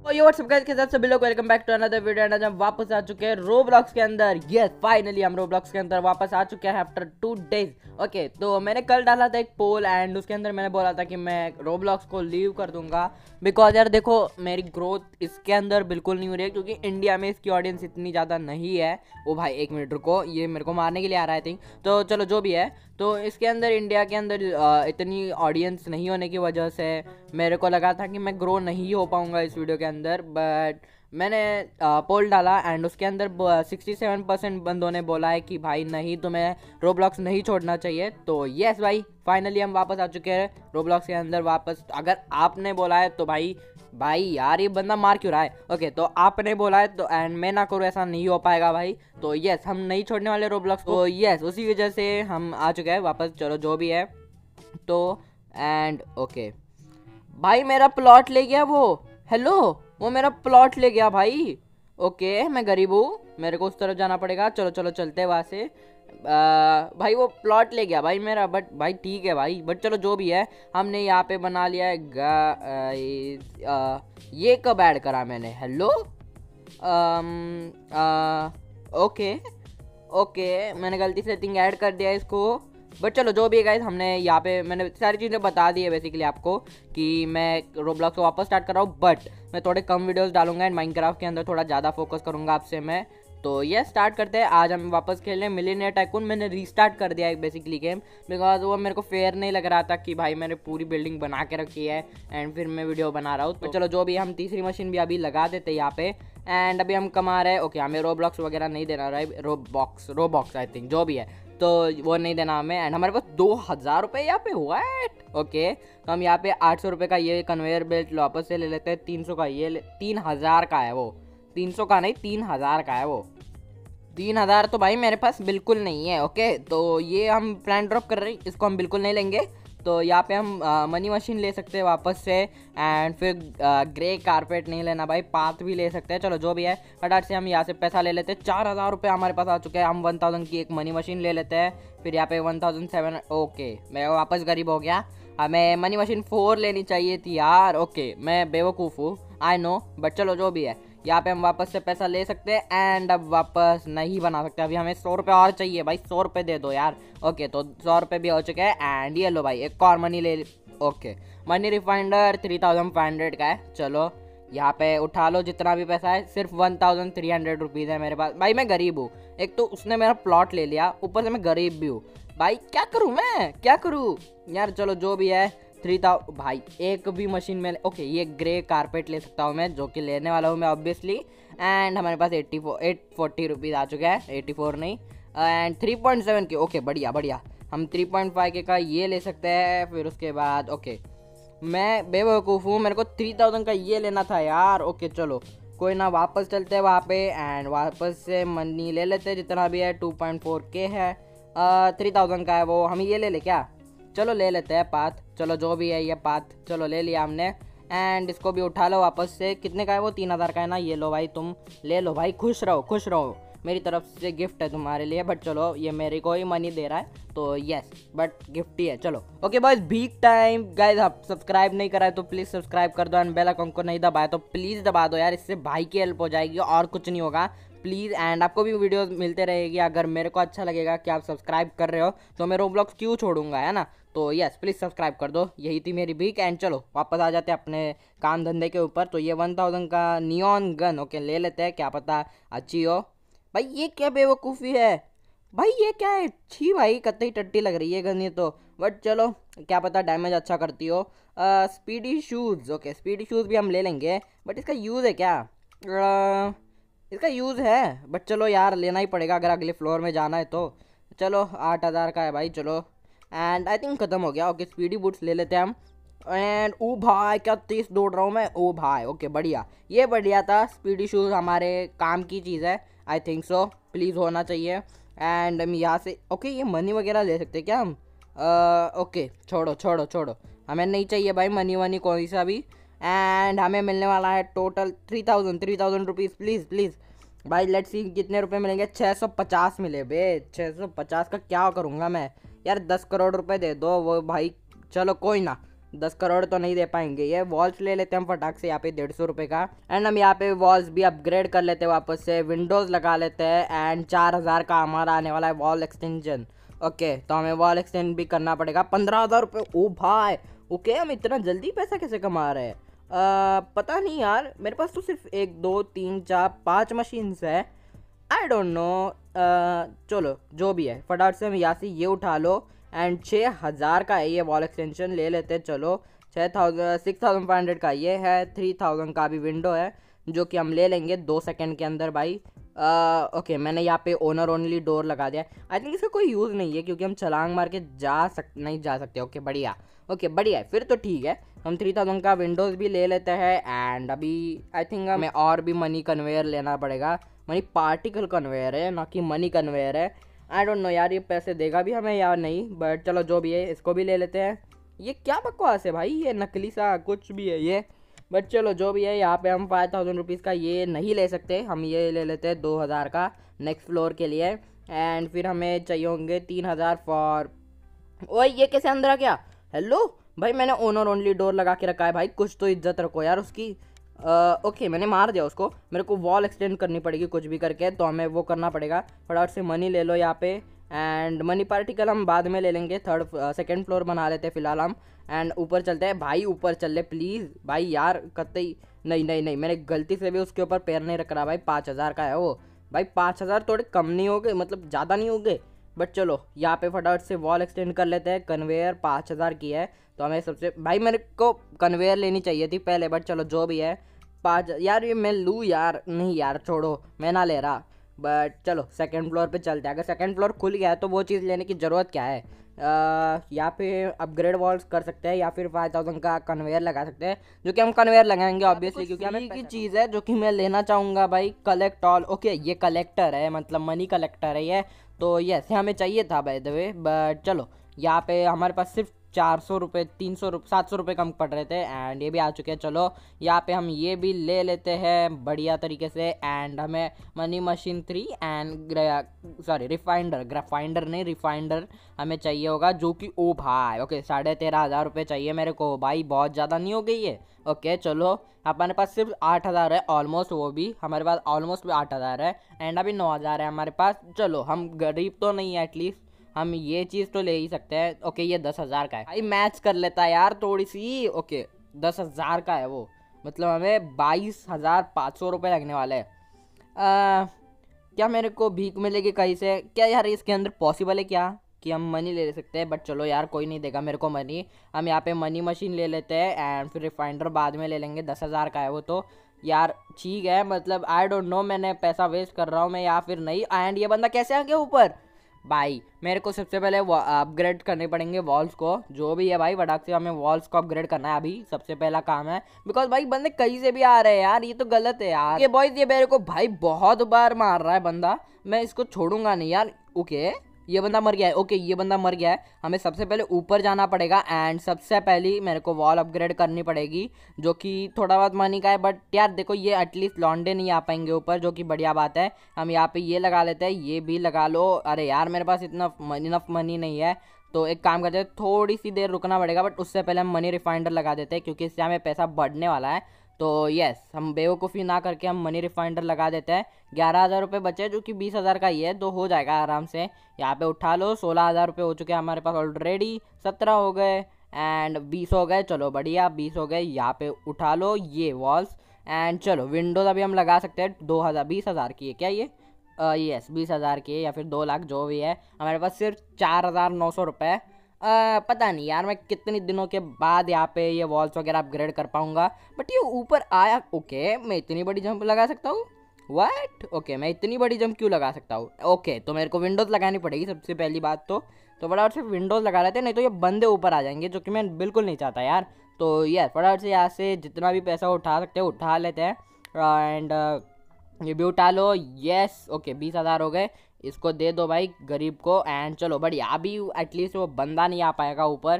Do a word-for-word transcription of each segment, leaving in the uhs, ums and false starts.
तो ये WhatsApp guys के साथ सभी लोग welcome back to another video. And आज हम वापस आ चुके हैं रोब्लॉक्स के अंदर। यस फाइनली हम रोब्लॉक्स के अंदर वापस आ चुके हैं आफ्टर टू डेज। ओके तो मैंने कल डाला था एक पोल एंड उसके अंदर मैंने बोला था कि मैं रोब्लॉक्स को लीव कर दूंगा बिकॉज यार देखो मेरी ग्रोथ इसके अंदर बिल्कुल नहीं हो रही है क्योंकि इंडिया में इसकी ऑडियंस इतनी ज़्यादा नहीं है। वो भाई एक मिनट रुको, ये मेरे को मारने के लिए आ रहा है थिंक। तो चलो जो भी है, तो इसके अंदर इंडिया के अंदर इतनी ऑडियंस नहीं होने की वजह से मेरे को लगा था कि मैं ग्रो नहीं हो पाऊंगा इस वीडियो के अंदर। बट मैंने पोल डाला एंड उसके अंदर सिक्सटी सेवन परसेंट बंदों ने बोला है कि भाई नहीं तुम्हें रोब्लॉक्स नहीं छोड़ना चाहिए। तो यस भाई फाइनली हम वापस आ चुके हैं रोब्लॉक्स के अंदर वापस। अगर आपने बोला है तो भाई भाई यार ये बंदा मार क्यों रहा है। ओके तो आपने बोला है तो एंड मैं ना करूँ ऐसा नहीं हो पाएगा भाई। तो यस हम नहीं छोड़ने वाले रोब्लॉक्स को। यस उसी वजह से हम आ चुके हैं वापस। चलो जो भी है तो एंड ओके भाई मेरा प्लॉट ले गया वो। हेलो वो मेरा प्लॉट ले गया भाई। ओके मैं गरीब हूँ, मेरे को उस तरफ जाना पड़ेगा। चलो चलो चलते हैं वहाँ से। आ, भाई वो प्लॉट ले गया भाई मेरा। बट भाई ठीक है भाई, बट चलो जो भी है हमने यहाँ पे बना लिया है गा, आ, आ, ये कब ऐड करा मैंने। हेलो आम, आ, ओके ओके मैंने गलती से थिंग ऐड कर दिया इसको। बट चलो जो भी है गाइस, हमने यहाँ पे मैंने सारी चीज़ें बता दी है बेसिकली आपको कि मैं रोब्लॉक्स को वापस स्टार्ट कर रहा हूँ। बट मैं थोड़े कम वीडियोस डालूंगा एंड माइनक्राफ्ट के अंदर थोड़ा ज़्यादा फोकस करूँगा आपसे मैं। तो ये स्टार्ट करते हैं। आज हम वापस खेलने मिलियनेयर टाइकून। मैंने रीस्टार्ट कर दिया है बेसिकली गेम बिकॉज वो मेरे को फेयर नहीं लग रहा था कि भाई मैंने पूरी बिल्डिंग बना के रखी है एंड फिर मैं वीडियो बना रहा हूँ। तो चलो जो भी, हम तीसरी मशीन भी अभी लगा देते हैं यहाँ पे एंड अभी हम कमा रहे हैं। ओके हमें रोब्लॉक्स वगैरह नहीं देना रहा है, रोबॉक्स रोबॉक्स आई थिंक जो भी है तो वो नहीं देना हमें। एंड हमारे पास दो हज़ार रुपये यहाँ पे हुआ है। ओके तो हम यहाँ पे आठ सौ रुपये का ये कन्वेयर बेल्ट वापस से ले लेते हैं। तीन सौ का ये तीन हज़ार का है वो, तीन सौ का नहीं तीन हज़ार का है वो। तीन हज़ार तो भाई मेरे पास बिल्कुल नहीं है। ओके तो ये हम प्लान ड्रॉप कर रहे हैं, इसको हम बिल्कुल नहीं लेंगे। तो यहाँ पे हम आ, मनी मशीन ले सकते हैं वापस से एंड फिर आ, ग्रे कारपेट नहीं लेना भाई, पाथ भी ले सकते हैं। चलो जो भी है फटाफट से हम यहाँ से पैसा ले लेते हैं। चार हज़ार रुपये हमारे पास आ चुके हैं। हम वन थाउजेंड की एक मनी मशीन ले लेते हैं। फिर यहाँ पे वन थाउजेंड सेवन। ओके मैं वापस गरीब हो गया, हमें मनी मशीन फोर लेनी चाहिए थी यार। ओके मैं बेवकूफ़ हूँ आई नो, बट चलो जो भी है यहाँ पे हम वापस से पैसा ले सकते हैं एंड अब वापस नहीं बना सकते। अभी हमें सौ रुपये और चाहिए भाई, सौ रुपये दे दो यार। ओके तो सौ रुपये भी हो चुके हैं एंड ये लो भाई एक और मनी ले। Okay money refiner three thousand five hundred का है। चलो यहाँ पे उठा लो जितना भी पैसा है, सिर्फ one thousand three hundred rupees है मेरे पास। भाई मैं गरीब हूँ, एक तो उसने मेरा प्लॉट ले लिया, ऊपर से मैं गरीब भी हूँ भाई। क्या करूँ मैं क्या करूँ यार। चलो जो भी है थ्री था भाई एक भी मशीन में। ओके ये ग्रे कारपेट ले सकता हूँ मैं, जो कि लेने वाला हूँ मैं ऑब्वियसली। एंड हमारे पास eighty four eight forty rupees आ चुका है, एट्टी फोर नहीं and three point seven K. Okay बढ़िया बढ़िया, हम थ्री पॉइंट फाइव के का ये ले सकते हैं। फिर उसके बाद ओके मैं बेवकूफ़ हूँ, मेरे को थ्री थाउजेंड का ये लेना था यार। ओके चलो कोई ना, वापस चलते हैं वहाँ पे एंड वापस से मनी ले लेते हैं जितना भी है। टू पॉइंट फोर के है, थ्री थाउजेंड का है वो, हम ये ले ले क्या। चलो ले लेते हैं पाथ। चलो जो भी है ये पाथ चलो ले लिया हमने एंड इसको भी उठा लो वापस से। कितने का है वो, तीन हज़ार का है ना। ये लो भाई तुम ले लो भाई, खुश रहो खुश रहो, मेरी तरफ से गिफ्ट है तुम्हारे लिए। बट चलो ये मेरे को ही मनी दे रहा है तो यस बट गिफ्ट ही है। चलो ओके बॉयज भीक टाइम। गाइज आप सब्सक्राइब नहीं करा है तो प्लीज़ सब्सक्राइब कर दो एंड बेल आइकन को नहीं दबाया तो प्लीज़ दबा दो यार, इससे भाई की हेल्प हो जाएगी और कुछ नहीं होगा प्लीज़। एंड आपको भी वीडियोस मिलते रहेगी। अगर मेरे को अच्छा लगेगा कि आप सब्सक्राइब कर रहे हो तो मैं रोब्लॉक्स क्यों छोड़ूंगा, है ना। तो यस प्लीज़ सब्सक्राइब कर दो, यही थी मेरी भीख। एंड चलो वापस आ जाते हैं अपने काम धंधे के ऊपर। तो ये वन थाउजेंड का नियॉन गन ओके ले लेते हैं, क्या पता अच्छी हो। भाई ये क्या बेवकूफ़ी है भाई, ये क्या है छी भाई, कतई टट्टी लग रही है गन ये तो। बट चलो क्या पता डैमेज अच्छा करती हो। Speedy shoes okay speedy shoes भी हम ले लेंगे बट इसका यूज़ है क्या। आ, इसका यूज़ है बट चलो यार लेना ही पड़ेगा अगर अगले फ्लोर में जाना है तो। चलो आठ हज़ार का है भाई चलो एंड आई थिंक ख़त्म हो गया। ओके स्पीडी बूट्स ले लेते हैं हम एंड ओ भाई क्या तेज दौड़ रहा हूँ मैं, ओ भाई ओके बढ़िया, ये बढ़िया था। स्पीडी शूज़ हमारे काम की चीज़ है आई थिंक सो, प्लीज़ होना चाहिए। एंड हम यहाँ से ओके ये मनी वगैरह ले सकते हैं क्या हम। ओके छोड़ो छोड़ो छोड़ो, हमें नहीं चाहिए भाई मनी वनी कोई सा भी। एंड हमें मिलने वाला है total three thousand three thousand rupees please please भाई। लेट्स सी कितने रुपए मिलेंगे। छः सौ पचास मिले बे, छः सौ पचास का क्या करूँगा मैं यार, दस करोड़ रुपए दे दो वो भाई। चलो कोई ना दस करोड़ तो नहीं दे पाएंगे। ये वॉल्स ले लेते हैं हम फटाक से यहाँ पे डेढ़ सौ रुपये का। एंड हम यहाँ पे वॉल्स भी अपग्रेड कर लेते हैं वापस से, विंडोज़ लगा लेते हैं। एंड चार हज़ार का हमारा आने वाला है वॉल एक्सटेंशन। ओके तो हमें वॉल एक्सटेंड भी करना पड़ेगा पंद्रह हज़ार रुपये। ओ भाई ओके, हम इतना जल्दी पैसा कैसे कमा रहे हैं? पता नहीं यार, मेरे पास तो सिर्फ एक दो तीन चार पाँच मशीन्स है। आई डोंट नो, चलो जो भी है फटाफट से हम यहाँ से ये उठा लो। एंड छः हज़ार का है ये वॉल एक्सटेंशन, ले लेते हैं। चलो छः thousand six thousand five hundred का ये है, थ्री थाउजेंड का भी विंडो है जो कि हम ले लेंगे दो सेकंड के अंदर भाई। ओके uh, okay, मैंने यहाँ पे ओनर ओनली डोर लगा दिया। आई थिंक इसका कोई यूज़ नहीं है क्योंकि हम छलांग मार के जा सक नहीं जा सकते। ओके okay, बढ़िया ओके okay, बढ़िया है फिर तो ठीक है। हम थ्री थाउजेंड का विंडोज़ भी ले लेते हैं। एंड अभी आई थिंक हमें और भी मनी कन्वेयर लेना पड़ेगा। मनी पार्टिकल कन्वेयर है ना कि मनी कन्वेयर है। आई डोंट नो यार ये पैसे देगा भी हमें या नहीं, बट चलो जो भी है इसको भी ले लेते हैं। ये क्या बकवास है भाई, ये नकली सा कुछ भी है ये, बट चलो जो भी है। यहाँ पे हम फाइव थाउजेंड रुपीज़ का ये नहीं ले सकते, हम ये ले लेते हैं दो हज़ार का नेक्स्ट फ्लोर के लिए। एंड फिर हमें चाहिए होंगे तीन हज़ार फॉर। ओए ये कैसे अंदर आ गया? हेलो भाई, मैंने ओनर ओनली डोर लगा के रखा है भाई, कुछ तो इज्जत रखो यार उसकी। ओके uh, okay, मैंने मार दिया उसको। मेरे को वॉल एक्सटेंड करनी पड़ेगी कुछ भी करके, तो हमें वो करना पड़ेगा। फटाफट से मनी ले लो यहाँ पे। एंड मनी पार्टिकल हम बाद में ले लेंगे, थर्ड सेकंड फ्लोर बना लेते हैं फिलहाल हम। एंड ऊपर चलते हैं भाई, ऊपर चल ले प्लीज़ भाई यार, कतई नहीं नहीं नहीं, मैंने गलती से भी उसके ऊपर पैर नहीं रख रहा भाई। पाँच हज़ार का है वो भाई, पाँच हज़ार थोड़े कम नहीं हो गए, मतलब ज़्यादा नहीं हो गए। बट चलो यहाँ पे फटाफट से वॉल एक्सटेंड कर लेते हैं। कन्वेयर पाँच हज़ार की है तो हमें सबसे भाई, मेरे को कन्वेयर लेनी चाहिए थी पहले, बट चलो जो भी है। पाँच यार ये मैं लूँ यार, नहीं यार छोड़ो मैं ना ले रहा। बट चलो सेकंड फ्लोर पे चलते हैं। अगर सेकंड फ्लोर खुल गया है तो वो चीज़ लेने की ज़रूरत क्या है? यहाँ पे अपग्रेड वॉल्स कर सकते हैं या फिर फाइव थाउजेंड का कन्वेयर लगा सकते हैं, जो कि हम कन्वेयर लगाएंगे ऑब्वियसली क्योंकि हमें की चीज़ है जो कि मैं लेना चाहूँगा भाई। Collect all. ओके ये कलेक्टर है, मतलब मनी कलेक्टर है ये, तो यस हमें चाहिए था बाय द वे। बट चलो यहाँ पे हमारे पास सिर्फ चार सौ रुपये तीन सौ रुपये सात सौ रुपये कम पड़ रहे थे। एंड ये भी आ चुके हैं। चलो यहाँ पे हम ये भी ले लेते हैं बढ़िया तरीके से। एंड हमें money machine three and sorry refiner, ग्राफाइंडर नहीं रिफाइंडर हमें चाहिए होगा, जो कि ओ भाई ओके साढ़े तेरह हज़ार रुपये चाहिए मेरे को भाई, बहुत ज़्यादा नहीं हो गई है? ओके चलो हमारे पास सिर्फ आठ हज़ार है ऑलमोस्ट, वो भी हमारे पास ऑलमोस्ट भी आठ हज़ार है। एंड अभी नौ हज़ार है हमारे पास। चलो हम गरीब तो नहीं है, एटलीस्ट हम ये चीज़ तो ले ही सकते हैं। ओके ये दस हज़ार का है भाई, मैच कर लेता है यार थोड़ी सी। ओके दस हज़ार का है वो, मतलब हमें बाईस हज़ार पाँच सौ रुपये लगने वाले हैं। क्या मेरे को भीख मिलेगी कहीं से क्या यार? इसके अंदर पॉसिबल है क्या कि हम मनी ले सकते हैं? बट चलो यार कोई नहीं देगा मेरे को मनी। हम यहाँ पे मनी मशीन ले लेते हैं एंड फिर रिफाइंडर बाद में ले लेंगे। दस हज़ार का है वो तो यार ठीक है, मतलब आई डोंट नो मैंने पैसा वेस्ट कर रहा हूँ मैं या फिर नहीं। एंड ये बंदा कैसे आ गया ऊपर भाई? मेरे को सबसे पहले अपग्रेड करने पड़ेंगे वॉल्स को, जो भी है भाई फटाक से हमें वॉल्स को अपग्रेड करना है अभी सबसे पहला काम है। बिकॉज भाई बंदे कहीं से भी आ रहे हैं यार, ये तो गलत है यार। ये बॉयज ये मेरे को भाई बहुत बार मार रहा है बंदा, मैं इसको छोड़ूंगा नहीं यार। ओके ये बंदा मर गया है। ओके ये बंदा मर गया है। हमें सबसे पहले ऊपर जाना पड़ेगा एंड सबसे पहली मेरे को वॉल अपग्रेड करनी पड़ेगी, जो कि थोड़ा बहुत मनी का है। बट यार देखो ये एटलीस्ट लॉन्डे नहीं आ पाएंगे ऊपर, जो कि बढ़िया बात है। हम यहाँ पे ये लगा लेते हैं, ये भी लगा लो। अरे यार मेरे पास इतना इनफ मनी नहीं है, तो एक काम करते हैं थोड़ी सी देर रुकना पड़ेगा। बट उससे पहले हम मनी रिफाइंडर लगा देते हैं क्योंकि इससे हमें पैसा बढ़ने वाला है। तो यस हम बेवकूफ़ी ना करके हम मनी रिफाइंडर लगा देते हैं। ग्यारह हज़ार रुपये बचे जो कि बीस हज़ार का ही है, तो हो जाएगा आराम से। यहाँ पे उठा लो, सोलह हज़ार रुपये हो चुके हैं हमारे पास ऑलरेडी, सत्रह हो गए एंड बीस हो गए। चलो बढ़िया बीस हो गए। यहाँ पे उठा लो ये वॉल्स एंड चलो विंडोज़ अभी हम लगा सकते हैं। दो हज़ार बीस हज़ार की है क्या ये? यस बीस हज़ार की है या फिर दो लाख जो भी है। हमारे पास सिर्फ चार हज़ार नौ सौ रुपये। Uh, पता नहीं यार मैं कितने दिनों के बाद यहाँ पे ये वॉल्स वगैरह अपग्रेड कर पाऊंगा। बट ये ऊपर आया। ओके मैं इतनी बड़ी जंप लगा सकता हूँ? व्हाट? ओके मैं इतनी बड़ी जंप क्यों लगा सकता हूँ? ओके तो मेरे को विंडोज़ लगानी पड़ेगी सबसे पहली बात तो तो फटाफट से विंडोज़ लगा लेते हैं, नहीं तो ये बंदे ऊपर आ जाएंगे, जो कि मैं बिल्कुल नहीं चाहता यार। तो यार फटाफट से यहाँ से जितना भी पैसा उठा सकते हैं उठा लेते हैं। एंड ये भी उठा लो। येस ओके बीस हज़ार हो गए, इसको दे दो भाई गरीब को। एंड चलो बढ़िया, अभी एटलीस्ट वो बंदा नहीं आ पाएगा ऊपर,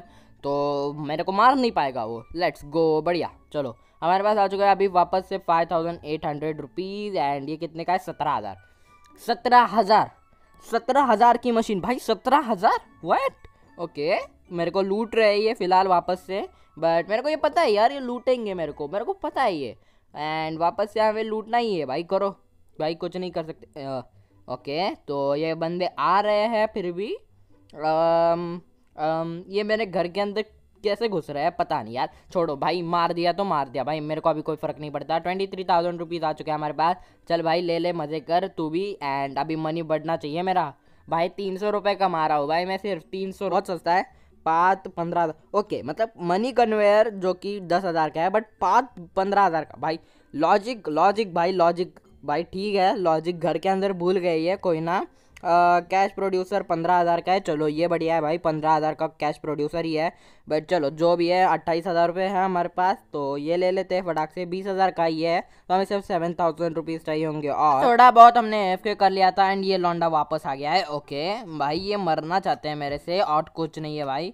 तो मेरे को मार नहीं पाएगा वो। लेट्स गो बढ़िया। चलो हमारे पास आ चुका है अभी वापस से five thousand eight hundred rupees. And ये कितने का है? सत्रह हज़ार सत्रह हज़ार सत्रह हज़ार की मशीन भाई, सत्रह हज़ार व्हाट? ओके मेरे को लूट रहे हैं ये फ़िलहाल वापस से। बट मेरे को ये पता है यार, ये लूटेंगे मेरे को मेरे को पता है ये। एंड वापस से हमें लूटना ही है भाई, करो भाई, कुछ नहीं कर सकते। ओके तो ये बंदे आ रहे हैं फिर भी। अम, अम, ये मेरे घर के अंदर कैसे घुस रहा है पता नहीं यार, छोड़ो भाई, मार दिया तो मार दिया भाई, मेरे को अभी कोई फ़र्क नहीं पड़ता। ट्वेंटी थ्री थाउजेंड रुपीज़ आ चुके हैं हमारे पास। चल भाई ले ले, मज़े कर तू भी। एंड अभी मनी बढ़ना चाहिए मेरा भाई। तीन सौ रुपये कमा रहा हूँ भाई मैं, सिर्फ तीन सौ, बहुत सस्ता है। पाँच पंद्रह, ओके मतलब मनी कन्वेयर जो कि दस हज़ार का है, बट पाँच पंद्रह हज़ार का भाई। लॉजिक लॉजिक भाई, लॉजिक भाई ठीक है, लॉजिक घर के अंदर भूल गई है, कोई ना। कैश प्रोड्यूसर पंद्रह हज़ार का है, चलो ये बढ़िया है भाई, पंद्रह हज़ार का कैश प्रोड्यूसर ही है। बट चलो जो भी है, अट्ठाईस हज़ार रुपये है हमारे पास, तो ये ले लेते हैं फटाक से। बीस हज़ार का ये है, तो हमें सिर्फ सेवन थाउजेंड रुपीज़ चाहिए होंगे। और थोड़ा बहुत हमने एफ के कर लिया था एंड ये लौंडा वापस आ गया है। ओके भाई ये मरना चाहते हैं मेरे से, और कुछ नहीं है भाई।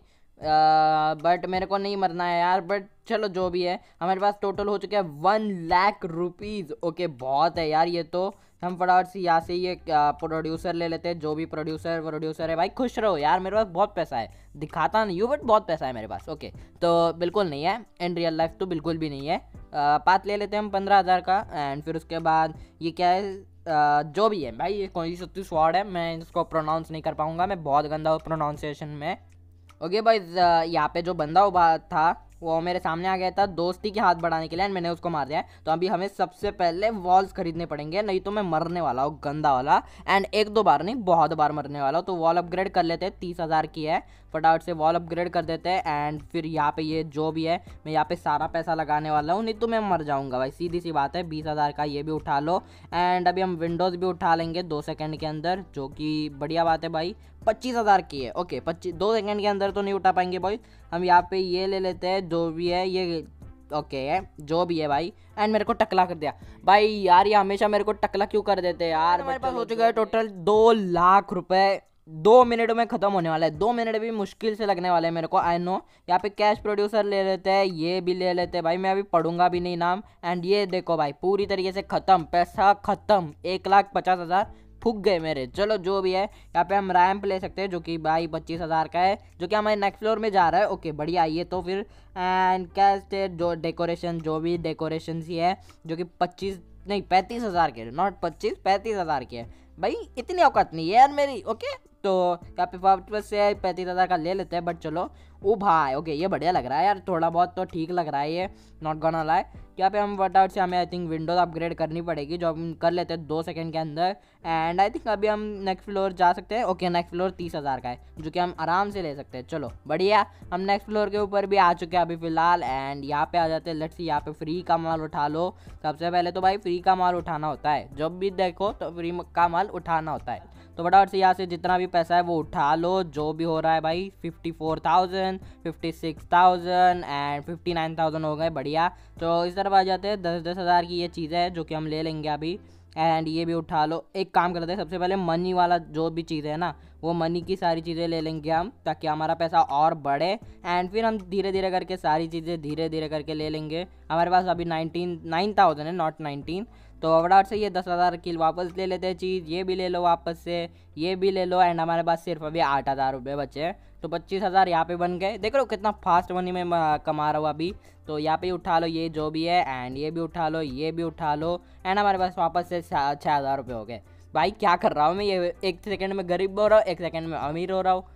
बट uh, मेरे को नहीं मरना है यार। बट चलो जो भी है, हमारे पास टोटल हो चुका है वन लाख रुपीज़। ओके बहुत है यार ये तो। हम फटाफट से यहाँ से ये प्रोड्यूसर ले लेते हैं, जो भी प्रोड्यूसर प्रोड्यूसर है भाई। खुश रहो यार, मेरे पास बहुत पैसा है, दिखाता नहीं हूँ बट बहुत पैसा है मेरे पास। ओके तो बिल्कुल नहीं है, इन रियल लाइफ तो बिल्कुल भी नहीं है। पात ले लेते हैं हम पंद्रह हज़ार का। एंड फिर उसके बाद ये क्या है, Uh, जो भी है भाई, ये कौन सी सत्ती स्वाड है, मैं इसको प्रोनाउंस नहीं कर पाऊंगा, मैं बहुत गंदा हूँ प्रोनाउंसिएशन में। ओके भाई यहाँ पे जो बंदा उभा था वो मेरे सामने आ गया था दोस्ती के हाथ बढ़ाने के लिए, एंड मैंने उसको मार दिया है। तो अभी हमें सबसे पहले वॉल्स खरीदने पड़ेंगे, नहीं तो मैं मरने वाला हूँ गंदा वाला। एंड एक दो बार नहीं, बहुत बार मरने वाला हूँ। तो वॉल अपग्रेड कर लेते हैं, तीस हज़ार की है, फटाफट से वॉल अपग्रेड कर देते हैं। एंड फिर यहाँ पे ये जो भी है, मैं यहाँ पे सारा पैसा लगाने वाला हूँ, नहीं तो मैं मर जाऊँगा भाई, सीधी सी बात है। बीस हज़ार का ये भी उठा लो। एंड अभी हम विंडोज़ भी उठा लेंगे दो सेकेंड के अंदर, जो कि बढ़िया बात है भाई। पच्चीस हज़ार की है, ओके पच्चीस, दो सेकंड के अंदर तो नहीं उठा पाएंगे भाई। हम यहाँ पे ये ले लेते हैं, जो भी है ये, ओके है जो भी है भाई। एंड मेरे को टकला कर दिया भाई, यार ये हमेशा मेरे को टकला क्यों कर देते हैं यार। हमारे पास हो चुका है टोटल दो लाख रुपए, दो मिनट में ख़त्म होने वाला है, दो मिनट भी मुश्किल से लगने वाले हैं मेरे को, आई नो। यहाँ पे कैश प्रोड्यूसर ले लेते हैं, ये भी ले लेते हैं भाई, मैं अभी पढ़ूंगा भी नहीं नाम। एंड ये देखो भाई पूरी तरीके से ख़त्म, पैसा ख़त्म, एक लाख पचास हज़ार फूक गए मेरे। चलो जो भी है, यहाँ पे हम रैंप ले सकते हैं, जो कि भाई पच्चीस हज़ार का है, जो कि हमारे नेक्स्ट फ्लोर में जा रहा है। ओके बढ़िया, ये तो फिर। एंड क्या स्टेट जो डेकोरेशन, जो भी डेकोरेशन ही है, जो कि पच्चीस नहीं पैंतीस हज़ार के, नॉट पच्चीस, पैंतीस हज़ार के है भाई, इतनी औकात नहीं है यार मेरी। ओके तो यहाँ पे वापस से पैंतीस हज़ार का ले लेते हैं। बट चलो ओ भाई, ओके ये बढ़िया लग रहा है यार, थोड़ा बहुत तो ठीक लग रहा है ये, नॉट गोना लाई। यहाँ पे हम फटाफट से हमें आई थिंक विंडोज अपग्रेड करनी पड़ेगी, जो हम कर लेते हैं दो सेकंड के अंदर। एंड आई थिंक अभी हम नेक्स्ट फ्लोर जा सकते हैं। ओके नेक्स्ट फ्लोर तीस हज़ार का है, जो कि हम आराम से ले सकते हैं। चलो बढ़िया, हम नेक्स्ट फ्लोर के ऊपर भी आ चुके हैं अभी फिलहाल। एंड यहाँ पे आ जाते हैं, लेट्स सी यहाँ पे फ्री का माल उठा लो। सबसे पहले तो भाई फ्री का माल उठाना होता है, जब भी देखो तो फ्री का माल उठाना होता है। तो फटाफट से यहाँ से जितना भी पैसा है वो उठा लो, जो भी हो रहा है भाई। Fifty four thousand, fifty six thousand and fifty nine thousand हो गए, बढ़िया। तो इस तरफ आ जाते हैं, दस दस हज़ार की ये चीज़ें हैं जो कि हम ले लेंगे अभी। एंड ये भी उठा लो। एक काम करते हैं, सबसे पहले मनी वाला जो भी चीज़ें है ना, वो मनी की सारी चीज़ें ले लेंगे हम, ताकि हमारा पैसा और बढ़े। एंड फिर हम धीरे धीरे करके सारी चीज़ें धीरे धीरे करके ले लेंगे। हमारे पास अभी नाइनटीन नाइन थाउजेंड है, नॉट नाइनटीन। तो फटाफट से ये दस हज़ार की वापस ले लेते हैं चीज़, ये भी ले लो वापस से, ये भी ले लो। एंड हमारे पास सिर्फ अभी आठ हज़ार रुपये बचे हैं, तो पच्चीस हज़ार यहाँ पे बन गए। देख लो कितना फास्ट मनी में कमा रहा हूँ अभी। तो यहाँ पे उठा लो ये जो भी है, एंड ये भी उठा लो, ये भी उठा लो। एंड हमारे पास वापस से छः हज़ार रुपये हो गए। भाई क्या कर रहा हूँ मैं, ये एक सेकंड में गरीब हो रहा हूँ, एक सेकंड में अमीर हो रहा हूँ।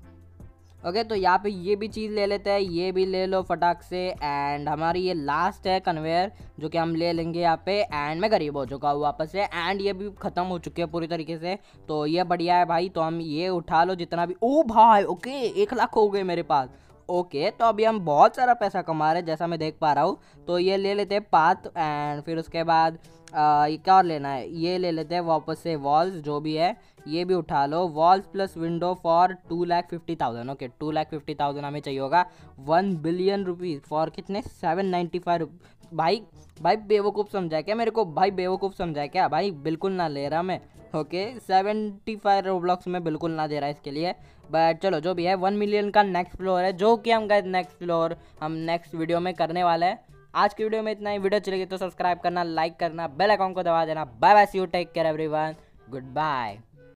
ओके okay, तो यहाँ पे ये भी चीज़ ले लेते हैं, ये भी ले लो फटाक से। एंड हमारी ये लास्ट है कन्वेयर, जो कि हम ले लेंगे यहाँ पे। एंड मैं गरीब हो चुका हूँ वापस से, एंड ये भी ख़त्म हो चुके हैं पूरी तरीके से। तो ये बढ़िया है भाई, तो हम ये उठा लो जितना भी। ओ भाई ओके एक लाख हो गए मेरे पास। ओके तो अभी हम बहुत सारा पैसा कमा रहे हैं, जैसा मैं देख पा रहा हूँ। तो ये ले लेते हैं पाथ। एंड फिर उसके बाद आ, ये क्या और लेना है, ये ले लेते हैं वापस से वॉल्स, जो भी है ये भी उठा लो। Walls plus window for two lakh fifty thousand okay two lakh fifty thousand हमें चाहिए होगा। वन बिलियन रुपीज़ फॉर कितने, सेवन नाइन्टी फाइव। भाई भाई बेवकूफ़ समझा क्या मेरे को, भाई बेवकूफ़ समझा क्या भाई, बिल्कुल ना ले रहा मैं। ओके सेवेंटी फाइव रोब्लॉक्स में बिल्कुल ना दे रहा है इसके लिए। बट चलो जो भी है, वन मिलियन का नेक्स्ट फ्लोर है, जो कि हम गए नेक्स्ट फ्लोर हम नेक्स्ट वीडियो में करने वाले हैं। आज की वीडियो में इतना ही। वीडियो चलेगी तो सब्सक्राइब करना, लाइक करना, बेल आइकॉन को दबा देना। Bye bye, see you, take care everyone, good bye.